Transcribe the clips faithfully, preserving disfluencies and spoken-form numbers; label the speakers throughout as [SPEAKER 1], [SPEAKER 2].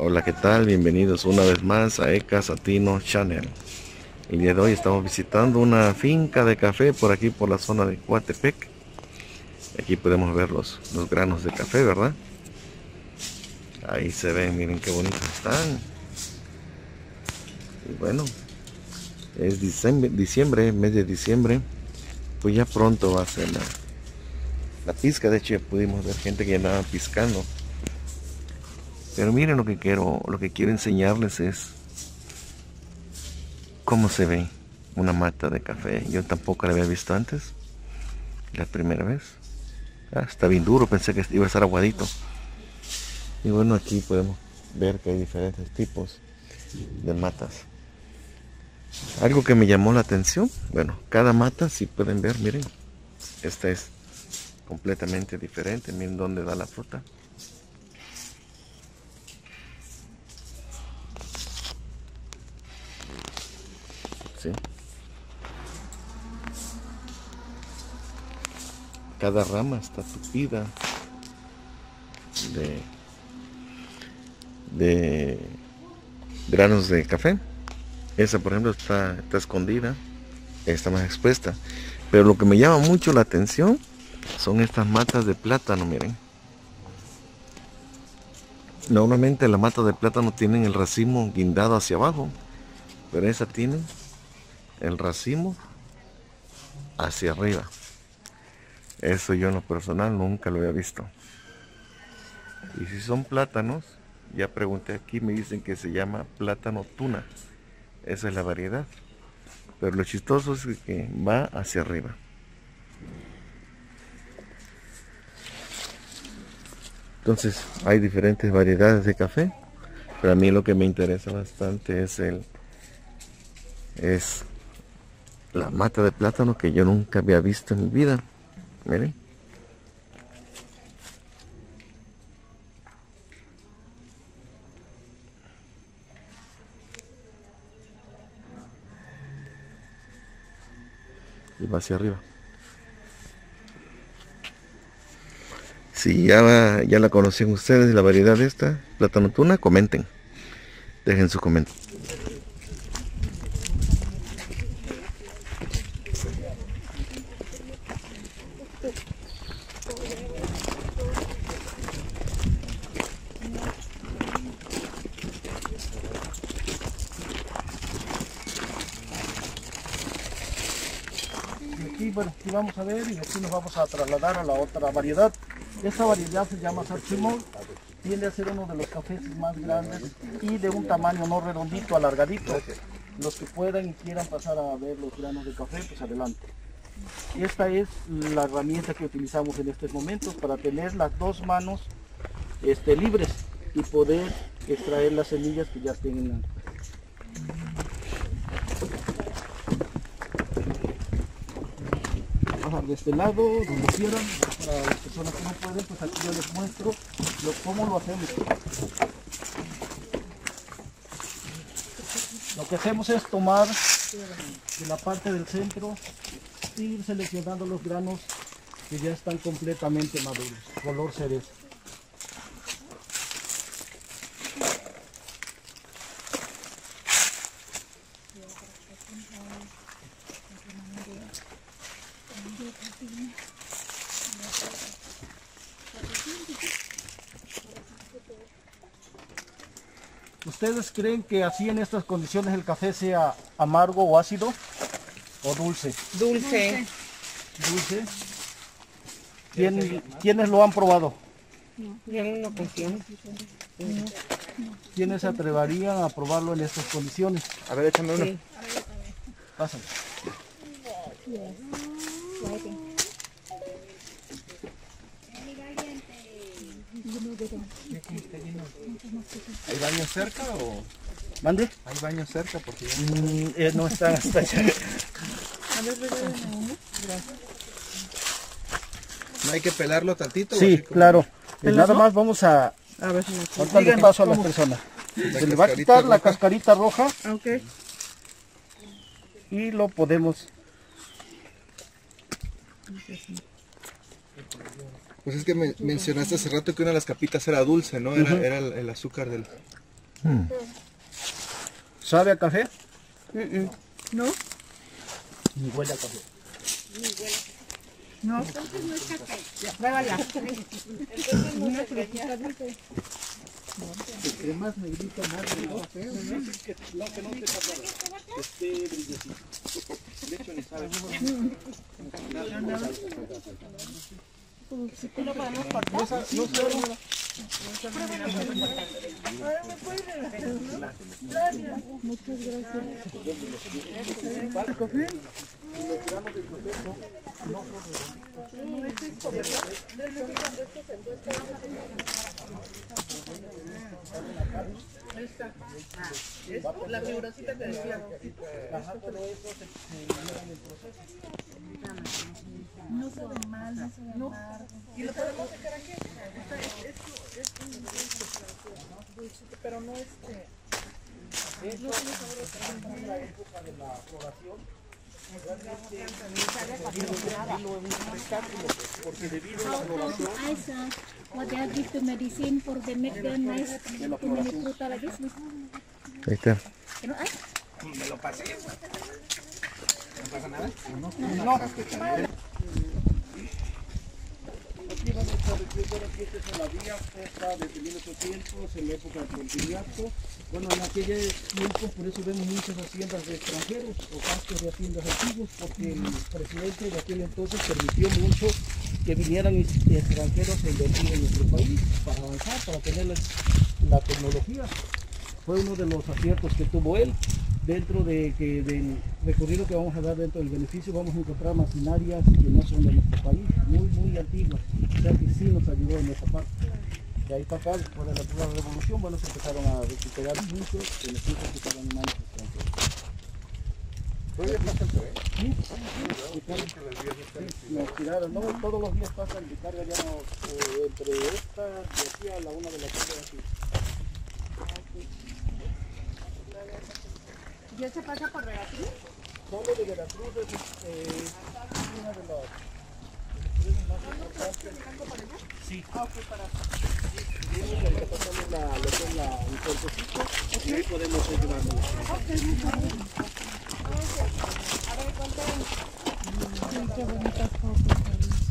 [SPEAKER 1] Hola, ¿qué tal? Bienvenidos una vez más a Eka Satino Channel. El día de hoy estamos visitando una finca de café por aquí, por la zona de Coatepec. Aquí podemos ver los, los granos de café, ¿verdad? Ahí se ven, miren qué bonitos están. Y bueno, es diciembre, diciembre, mes de diciembre. Pues ya pronto va a ser la, la pizca. De hecho ya pudimos ver gente que andaba piscando. Pero miren lo que quiero, lo que quiero enseñarles es cómo se ve una mata de café. Yo tampoco la había visto antes, la primera vez. Ah, está bien duro, pensé que iba a estar aguadito. Y bueno, aquí podemos ver que hay diferentes tipos de matas. Algo que me llamó la atención, bueno, cada mata, si pueden ver, miren, esta es completamente diferente. Miren dónde da la fruta. ¿Sí? Cada rama está tupida de, de granos de café. Esa, por ejemplo, está, está escondida, está más expuesta. Pero lo que me llama mucho la atención son estas matas de plátano, miren. Normalmente las matas de plátano tienen el racimo guindado hacia abajo, pero esa tiene el racimo hacia arriba. Eso yo en lo personal nunca lo había visto. Y si son plátanos, ya pregunté aquí, me dicen que se llama plátano tuna. Esa es la variedad. Pero lo chistoso es que va hacia arriba. Entonces hay diferentes variedades de café. Pero a mí lo que me interesa bastante es el es la mata de plátano, que yo nunca había visto en mi vida. Miren. Y va hacia arriba. Si ya, ya la conocían ustedes, la variedad de esta, plátano tuna, comenten. Dejen su comentario.
[SPEAKER 2] Aquí, bueno, aquí vamos a ver y aquí nos vamos a trasladar a la otra variedad. Esta variedad se llama Saximol, tiende a ser uno de los cafés más grandes y de un tamaño no redondito, alargadito. Los que puedan y quieran pasar a ver los granos de café, pues adelante. Esta es la herramienta que utilizamos en estos momentos para tener las dos manos este, libres y poder extraer las semillas que ya estén en la... De este lado, donde quieran, para las personas que no pueden, pues aquí yo les muestro lo, cómo lo hacemos. Lo que hacemos es tomar de la parte del centro y ir seleccionando los granos que ya están completamente maduros, color cerezo. ¿Ustedes creen que así en estas condiciones el café sea amargo o ácido o dulce?
[SPEAKER 3] Dulce.
[SPEAKER 2] Dulce. ¿Quién, ¿Quiénes lo han probado?
[SPEAKER 3] Yo no lo confío.
[SPEAKER 2] ¿Quiénes se atreverían a probarlo en estas condiciones?
[SPEAKER 4] A ver, échame uno.
[SPEAKER 3] Sí.
[SPEAKER 2] Pásale.
[SPEAKER 4] ¿Hay baños cerca o...?
[SPEAKER 2] ¿Mande?
[SPEAKER 4] ¿Hay baños cerca? Porque ya...
[SPEAKER 2] Mm, eh, no están hasta allá.
[SPEAKER 3] A ver, regálame uno. Gracias.
[SPEAKER 4] ¿No hay que pelarlo tantito?
[SPEAKER 2] Sí,
[SPEAKER 4] así como
[SPEAKER 2] claro. Eh,
[SPEAKER 3] ¿Pelarlo?
[SPEAKER 2] nada más vamos a...
[SPEAKER 3] A ver si me
[SPEAKER 2] Ahorita le paso a la persona. Se le va a quitar la cascarita roja
[SPEAKER 3] Ok.
[SPEAKER 2] y lo podemos...
[SPEAKER 4] Pues es que me mencionaste hace rato que una de las capitas era dulce, ¿no? Era,
[SPEAKER 2] Ujú.
[SPEAKER 4] era el, el azúcar del...
[SPEAKER 1] Hmm.
[SPEAKER 2] ¿Sabe a café?
[SPEAKER 3] ¿No?
[SPEAKER 2] Ni huele a café.
[SPEAKER 3] No. Entonces no es café. Pruébala. Una frutita dulce.
[SPEAKER 2] Entre más negrito, más rico. Que no, que no te pasa nada. Que esté brillosito. De hecho, ni sabe.
[SPEAKER 3] ¿Sí lo podemos cortar?
[SPEAKER 2] No sabe, no sabe.
[SPEAKER 3] Ahora me puedes regalar, ¿no? Gracias. Muchas gracias.
[SPEAKER 2] ¿Para café?
[SPEAKER 3] La fibrosita que decía.
[SPEAKER 2] Ajá, pero eso se genera en el proceso.
[SPEAKER 3] No sabe mal, no sabe mal. ¿Y lo podemos sacar aquí? Esto es un dulcito, pero no este.
[SPEAKER 2] Eso no tiene sabor en la época de la floración. Porque debido a la floración
[SPEAKER 5] Isa, what they give the medicine for the make them nice
[SPEAKER 2] de la
[SPEAKER 5] to make
[SPEAKER 2] floración.
[SPEAKER 5] fruta like this.
[SPEAKER 1] Ahí está.
[SPEAKER 5] You know, ay,
[SPEAKER 4] Me lo pasé. ¿No pasa nada?
[SPEAKER 2] Aquí vamos a estar diciendo que esta es la vía, esta desde mil ochocientos, en la época del Porfiriato. Bueno, en aquellos tiempos, por eso vemos muchas haciendas de extranjeros o cascos de haciendas antiguos, porque el presidente de aquel entonces permitió mucho que vinieran extranjeros a invertir en nuestro país para avanzar, para tener la, la tecnología. Fue uno de los aciertos que tuvo él. Dentro de que del recorrido que vamos a dar dentro del beneficio vamos a encontrar maquinarias que no son de nuestro país, muy muy antiguas, o sea que sí nos ayudó en esa parte. De ahí para acá, después de la primera revolución, bueno, se empezaron a recuperar muchos beneficios que estaban en manos extranjeras.
[SPEAKER 4] ¿Todavía pasa el tren?
[SPEAKER 2] Sí, sí, nos tiraron, no, todos los días pasan de carga ya no, eh, entre esta y aquí a la una de la tarde así.
[SPEAKER 3] ¿Ya se pasa por Veracruz?
[SPEAKER 2] Solo de Veracruz es eh, una de las empresas más importantes. Sí.
[SPEAKER 3] Ah, ok, para.
[SPEAKER 2] Sí, le pasamos la, lo que es la, un cuerpecito y ahí podemos ayudarnos.
[SPEAKER 3] Ok, muchas gracias. A ver, cuéntame.
[SPEAKER 5] qué bonitas fotos.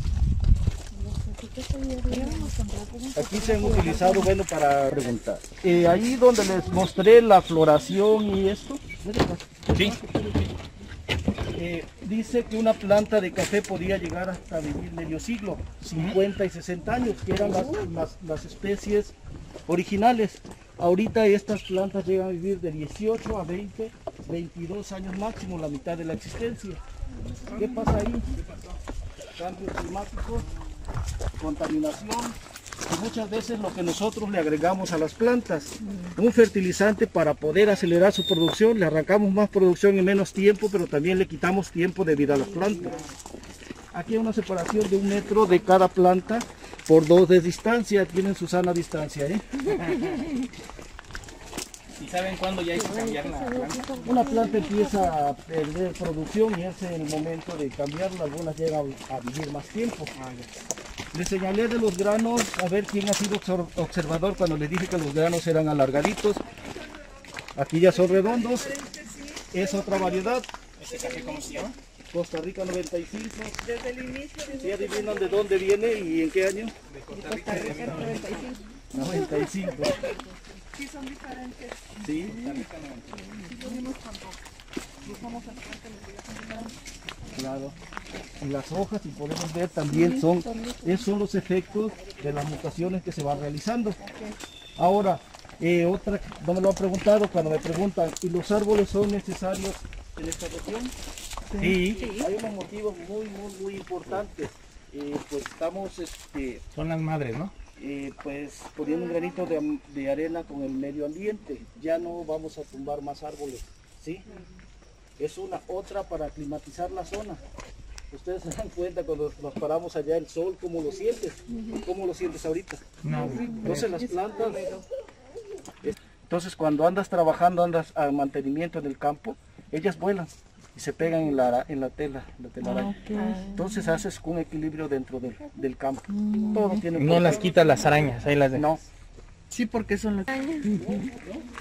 [SPEAKER 2] Aquí se han utilizado, bueno, para preguntar. Eh, ahí donde les mostré la floración y esto, sí. Eh, dice que una planta de café podía llegar hasta vivir medio siglo, cincuenta y sesenta años, que eran las, las, las especies originales. Ahorita estas plantas llegan a vivir de dieciocho a veinte, veintidós años máximo, la mitad de la existencia. ¿Qué pasa ahí? Cambios climáticos, contaminación y muchas veces lo que nosotros le agregamos a las plantas, un fertilizante para poder acelerar su producción, le arrancamos más producción en menos tiempo, pero también le quitamos tiempo de vida a las plantas. Aquí hay una separación de un metro de cada planta por dos de distancia, tienen su sana distancia, ¿eh?
[SPEAKER 4] ¿Y saben cuándo ya hay que cambiar la planta?
[SPEAKER 2] Una planta empieza a perder producción y ese es el momento de cambiarla, algunas llegan a vivir más tiempo. Les señalé de los granos, a ver quién ha sido observador cuando les dije que los granos eran alargaditos. Aquí ya son redondos, es otra variedad.
[SPEAKER 4] ¿Este café cómo se llama?
[SPEAKER 2] Costa Rica noventa y cinco.
[SPEAKER 3] Desde el inicio de
[SPEAKER 2] ¿Sí adivinan de dónde viene y en qué año?
[SPEAKER 4] De Costa Rica de
[SPEAKER 3] noventa y cinco.
[SPEAKER 2] noventa y cinco.
[SPEAKER 3] Sí, son diferentes.
[SPEAKER 2] Sí. Claro. Y las hojas, si podemos ver, también son, esos son los efectos de las mutaciones que se van realizando. Ahora, eh, otra, no me lo han preguntado, cuando me preguntan, ¿y los árboles son necesarios en esta región? Sí. Hay unos motivos muy, muy, muy importantes. Eh, pues estamos, este,
[SPEAKER 4] Son las madres, ¿no?
[SPEAKER 2] eh, pues poniendo un granito de, de arena con el medio ambiente. Ya no vamos a tumbar más árboles, ¿sí? Es una otra para climatizar la zona. Ustedes se dan cuenta cuando nos paramos allá el sol, ¿cómo lo sientes? ¿Cómo lo sientes ahorita?
[SPEAKER 4] No.
[SPEAKER 2] Entonces las plantas... Entonces cuando andas trabajando, andas a mantenimiento en el campo, ellas vuelan y se pegan en la, en la tela, la telaraña. Entonces haces un equilibrio dentro del, del campo. Todo tiene
[SPEAKER 6] No las quitas las arañas, ahí las dejas.
[SPEAKER 2] No,
[SPEAKER 3] Sí, porque son los...
[SPEAKER 1] Ve,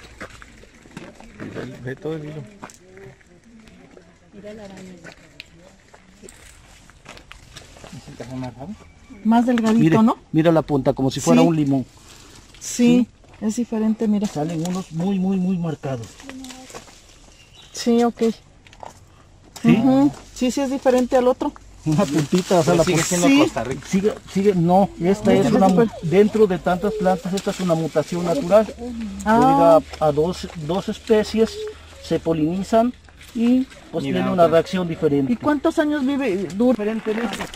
[SPEAKER 1] ve todo el hilo.
[SPEAKER 3] Más delgadito,
[SPEAKER 2] Mire,
[SPEAKER 3] ¿no?
[SPEAKER 2] mira la punta, como si fuera
[SPEAKER 3] Sí.
[SPEAKER 2] un limón.
[SPEAKER 3] Sí, es diferente, mira.
[SPEAKER 2] Salen unos muy, muy, muy marcados.
[SPEAKER 3] Sí, ok.
[SPEAKER 2] ¿Sí?
[SPEAKER 3] Ujú. Sí, sí es diferente al otro.
[SPEAKER 2] Una puntita, o sea, la
[SPEAKER 6] sigue
[SPEAKER 2] punta-
[SPEAKER 6] siendo
[SPEAKER 3] Sí.
[SPEAKER 6] Costa Rica.
[SPEAKER 2] Sigue, sigue, no, esta es
[SPEAKER 3] Este
[SPEAKER 2] una,
[SPEAKER 3] es
[SPEAKER 2] mu-
[SPEAKER 3] super-
[SPEAKER 2] dentro de tantas plantas, esta es una mutación natural.
[SPEAKER 3] Ah.
[SPEAKER 2] Debido a, a dos, dos especies se polinizan y pues
[SPEAKER 6] Mira,
[SPEAKER 2] tiene una
[SPEAKER 6] otra.
[SPEAKER 2] reacción diferente.
[SPEAKER 3] ¿Y cuántos años vive? Dura.
[SPEAKER 2] Diferente en este.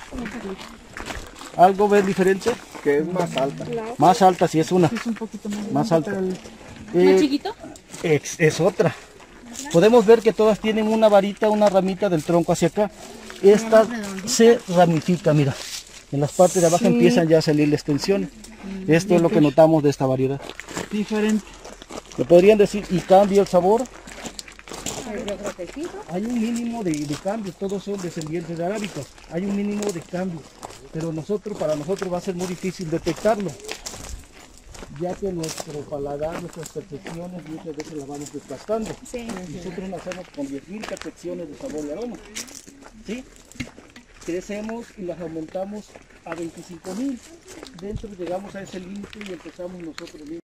[SPEAKER 2] ¿Algo ves diferente?
[SPEAKER 6] Que es más alta.
[SPEAKER 2] Más alta, si es una.
[SPEAKER 3] Es un poquito más,
[SPEAKER 2] Más
[SPEAKER 3] grande,
[SPEAKER 2] alta.
[SPEAKER 3] pero el-
[SPEAKER 2] Eh,
[SPEAKER 5] ¿Más chiquito?
[SPEAKER 2] es, es otra. Podemos ver que todas tienen una varita, una ramita del tronco hacia acá. Esta se ramifica, mira. En las partes de abajo
[SPEAKER 3] Sí.
[SPEAKER 2] empiezan ya a salir las extensiones. Esto es lo que notamos de esta variedad.
[SPEAKER 3] diferente.
[SPEAKER 2] ¿Me podrían decir y cambia el sabor? Hay un mínimo de, de cambio, todos son descendientes de arábicas. Hay un mínimo de cambio, pero nosotros, para nosotros va a ser muy difícil detectarlo, ya que nuestro paladar, nuestras percepciones muchas veces las vamos desgastando.
[SPEAKER 5] Sí.
[SPEAKER 2] Nosotros nacemos con diez mil percepciones de sabor y aroma. ¿Sí? Crecemos y las aumentamos a veinticinco mil. Dentro llegamos a ese límite y empezamos nosotros mismos.